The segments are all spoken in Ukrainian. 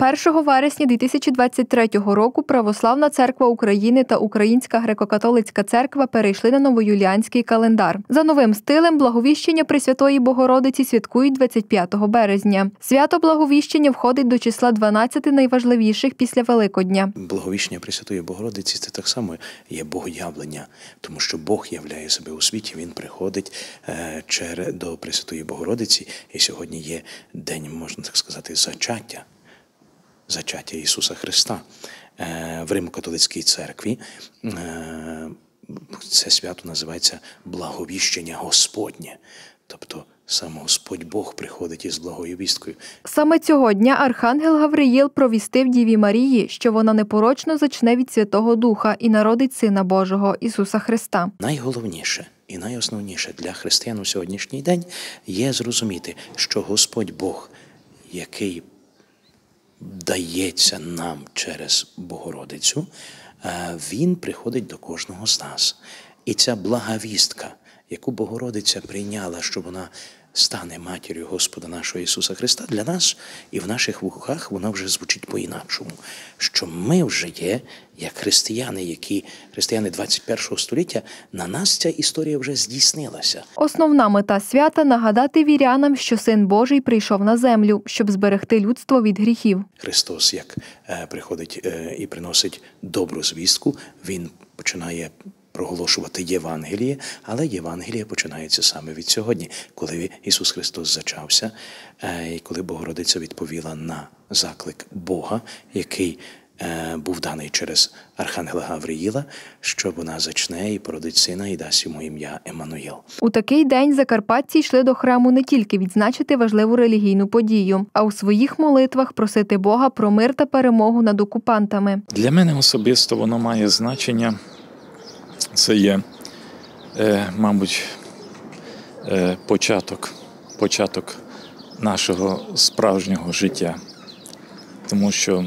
1 вересня 2023 року Православна церква України та Українська греко-католицька церква перейшли на новоюліанський календар. За новим стилем Благовіщення Пресвятої Богородиці святкують 25 березня. Свято Благовіщення входить до числа 12 найважливіших після Великодня. Благовіщення Пресвятої Богородиці – це так само є богоявлення, тому що Бог являє себе у світі, Він приходить до Пресвятої Богородиці, і сьогодні є день, можна так сказати, зачаття Ісуса Христа. В Римо-католицькій церкві це свято називається Благовіщення Господнє, тобто сам Господь Бог приходить із благою вісткою. Саме цього дня архангел Гавриїл провістив Діві Марії, що вона непорочно зачне від Святого Духа і народить Сина Божого Ісуса Христа. Найголовніше і найосновніше для християн у сьогоднішній день є зрозуміти, що Господь Бог, який дається нам через Богородицю, Він приходить до кожного з нас. І ця благовістка, яку Богородиця прийняла, що вона стане матір'ю Господа нашого Ісуса Христа, для нас і в наших вухах вона вже звучить по-інакшому. Що ми вже є, як християни, християни 21 століття, на нас ця історія вже здійснилася. Основна мета свята – нагадати вірянам, що Син Божий прийшов на землю, щоб зберегти людство від гріхів. Христос, як приходить і приносить добру звістку, Він починає проголошувати Євангеліє, але Євангеліє починається саме від сьогодні, коли Ісус Христос зачався, і коли Богородиця відповіла на заклик Бога, який був даний через архангела Гавриїла, що вона зачне і породить сина і дасть йому ім'я Еммануїл. У такий день закарпатці йшли до храму не тільки відзначити важливу релігійну подію, а у своїх молитвах просити Бога про мир та перемогу над окупантами. Для мене особисто воно має значення. Це є, мабуть, початок нашого справжнього життя. Тому що,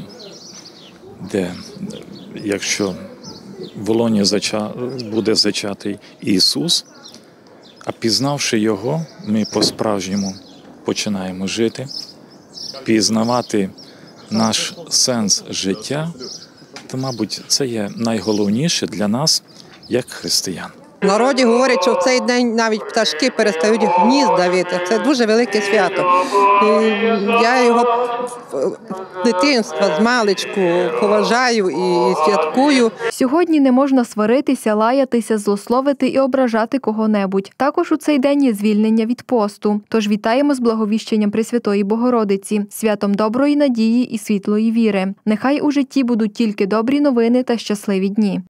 якщо в Волоні буде зачатий Ісус, а пізнавши Його, ми по-справжньому починаємо жити, пізнавати наш сенс життя, то, мабуть, це є найголовніше для нас, як християн. В народі говорять, що в цей день навіть пташки перестають гнізда вити. Це дуже велике свято. І я його з дитинства, з маличку поважаю і святкую. Сьогодні не можна сваритися, лаятися, злословити і ображати кого-небудь. Також у цей день є звільнення від посту. Тож вітаємо з Благовіщенням Пресвятої Богородиці, святом доброї надії і світлої віри. Нехай у житті будуть тільки добрі новини та щасливі дні.